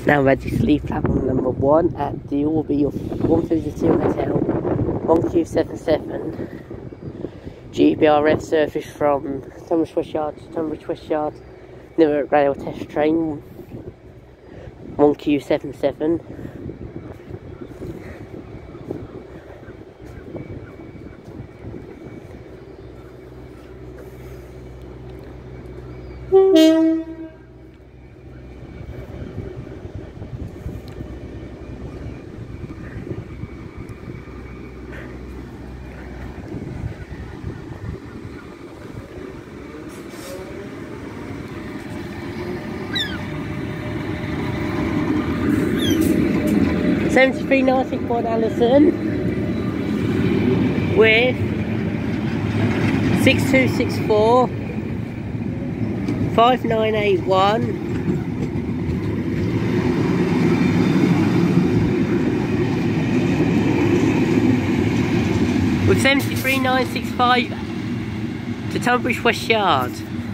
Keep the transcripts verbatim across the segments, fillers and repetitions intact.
Now ready to leave platform number one at the Orby of one fifty-two Hotel, one Q seventy-seven. G B R F service from Tonbridge West Yard to Tonbridge West Yard. Newark Rail test train, one Q seventy-seven. seventy-three ninety-one Alison with six two six four, five nine eight one, with seventy-three nine six five to Tonbridge West Yard.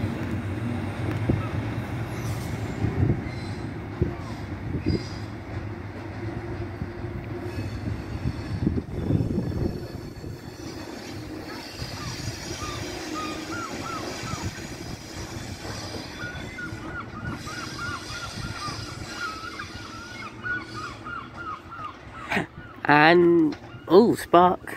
And oh, spark.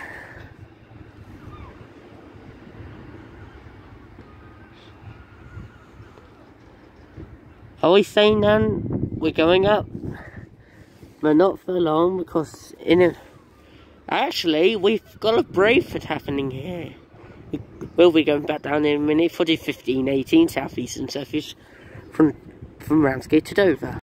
Are we saying then we're going up? But not for long, because in a actually we've got a Railfreight happening here. We'll be going back down in a minute for the fifteen eighteen southeastern service from from Ramsgate to Dover.